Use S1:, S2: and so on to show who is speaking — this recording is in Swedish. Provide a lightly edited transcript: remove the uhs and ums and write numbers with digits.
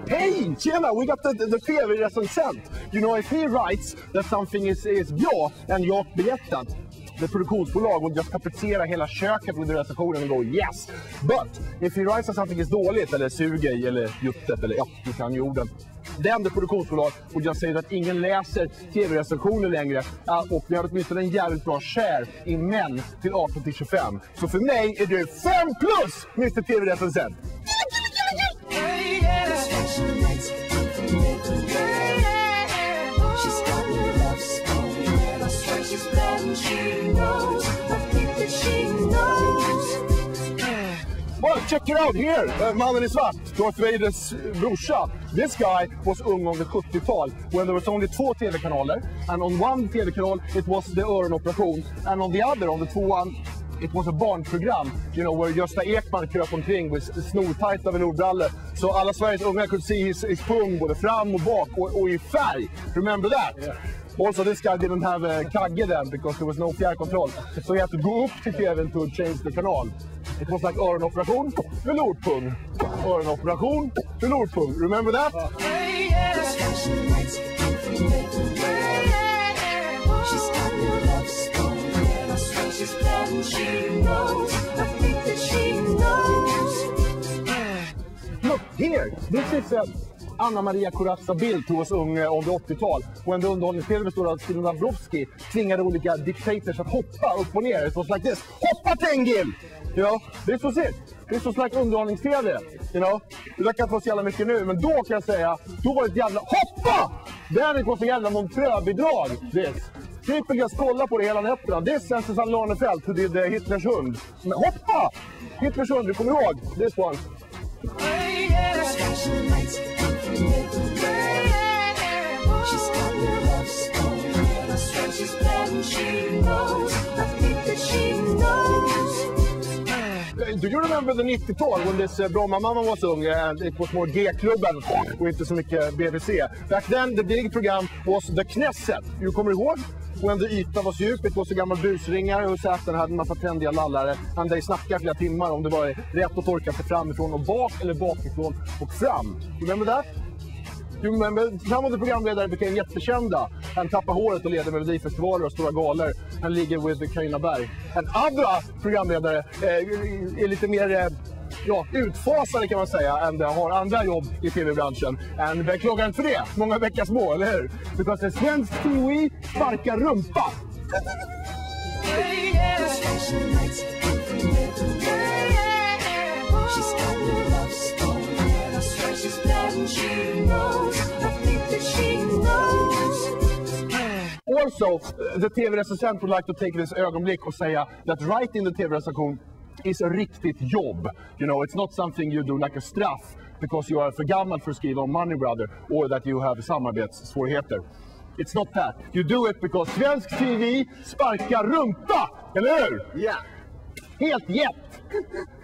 S1: Hey, tjena, we got the TV-recensent. You know, if he writes that something is bra and jag berättat, the produktionsbolag will just tapetsera hela köket med recensionen och go yes. But if he writes that something is dåligt eller suger eller juttet eller ja, du kan ju orden. Den det produktionsbolag och jag säger att ingen läser tv-recensioner längre och vi har åtminstone en jävligt bra share i män till 18-25. Så för mig är det 5+, Mr. TV-recensent. Well, check it out here, mannen i svart, Darth Vaders brorsa. This guy was ung on the 70-tal when there was only 2 tv-kanaler. And on one tv-kanal it was the örenoperation. And on the other, on the 2-1, it was a barnprogram, you know, where Gösta Ekman kröp omkring med snortajta velourbrallor. Så alla Sveriges unga could see his pung både fram och bak och i färg. Remember that? Yeah. Also, this guy didn't have a kagge then because there was no fjärrkontroll. So he had to go up to TVn to change the kanal. It was like örenoperation, velourpung. Örenoperation, velourpung. Remember that? Look here, this is Anna Maria Corazza Bildt, who was ung on the 80-tal. When the underhållningsspel bestod av Stina Dabrowski tvingade olika dictators att hoppa upp och ner. It was like this. Hoppa Tengil! You know, this was it. This was like underhållningstv. You know, det verkar inte vara så jävla mycket nu, men då kan jag säga, då var det ett jävla hoppa! Där var så jävla montröbidrag. This. People just kolla på det hela nätterna. This är Susanne Lanefelt, who did Hitlers hund. Men hoppa! Hitlers hund, du kommer ihåg? This one. Do you remember the 90-tal when this Bromma-mamma was young and it was more G-klubben och inte så mycket BBC? Back then the big program was the Knesset. Du kommer ihåg? When the yta var så djup, det var så gammal busringare och säten hade en massa trendiga lallare. Han där snackade flera timmar om det var rätt att torka sig framifrån och bak eller bakifrån och fram. Remember that? You remember? Some of the programledare became jättekända. Han tappade håret och leder melodifestivaler och stora galor. Han ligger with Carina Berg. En andra programledare är lite mer utfasade kan man säga än har andra jobb i tv-branschen. En beklagar inte för det. Många veckor små, eller hur? Because en svensk TV sparkar rumpa. Also, the TV-recensent would like to take this ögonblick och säga that writing the TV-recension is a riktigt jobb. You know, it's not something you do like a straff because you are för gammal för att skriva om Money Brother or that you have samarbetssvårigheter. It's not that. You do it because svensk TV sparkar rumpa, eller hur? Ja. Yeah. Helt jätt!